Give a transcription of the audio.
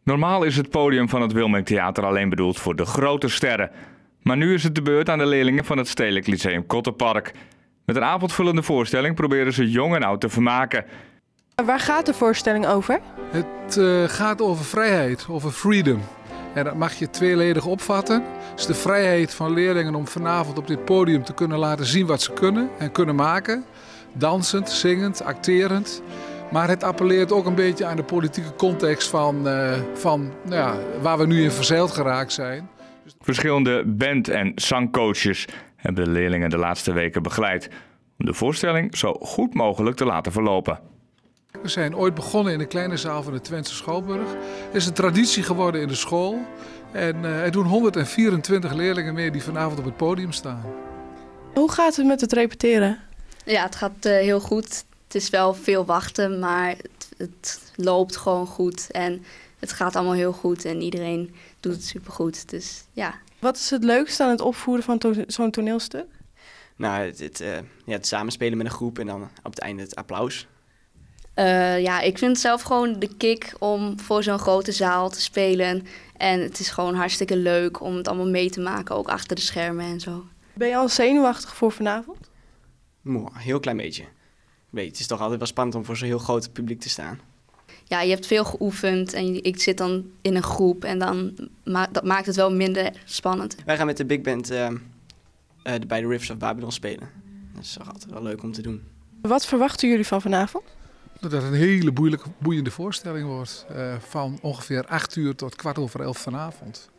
Normaal is het podium van het Wilming Theater alleen bedoeld voor de grote sterren. Maar nu is het de beurt aan de leerlingen van het Stedelijk Lyceum Kotterpark. Met een avondvullende voorstelling proberen ze jong en oud te vermaken. Waar gaat de voorstelling over? Het gaat over vrijheid, over freedom. En dat mag je tweeledig opvatten. Het is de vrijheid van leerlingen om vanavond op dit podium te kunnen laten zien wat ze kunnen en kunnen maken. Dansend, zingend, acterend. Maar het appelleert ook een beetje aan de politieke context van waar we nu in verzeild geraakt zijn. Verschillende band- en zangcoaches hebben de leerlingen de laatste weken begeleid om de voorstelling zo goed mogelijk te laten verlopen. We zijn ooit begonnen in de kleine zaal van de Twentse Schouwburg. Het is een traditie geworden in de school. En er doen 124 leerlingen mee die vanavond op het podium staan. Hoe gaat het met het repeteren? Ja, het gaat heel goed. Het is wel veel wachten, maar het loopt gewoon goed. En het gaat allemaal heel goed en iedereen doet het supergoed. Dus ja. Wat is het leukste aan het opvoeren van zo'n toneelstuk? Nou, het samenspelen met een groep en dan op het einde het applaus. Ja, ik vind het zelf gewoon de kick om voor zo'n grote zaal te spelen. En het is gewoon hartstikke leuk om het allemaal mee te maken, ook achter de schermen en zo. Ben je al zenuwachtig voor vanavond? Een heel klein beetje. Het is toch altijd wel spannend om voor zo'n heel groot publiek te staan. Ja, je hebt veel geoefend en ik zit dan in een groep en dat maakt het wel minder spannend. Wij gaan met de big band bij de Rivers of Babylon spelen. Dat is toch altijd wel leuk om te doen. Wat verwachten jullie van vanavond? Dat het een hele boeiende voorstelling wordt. Van ongeveer 8 uur tot 11:15 vanavond.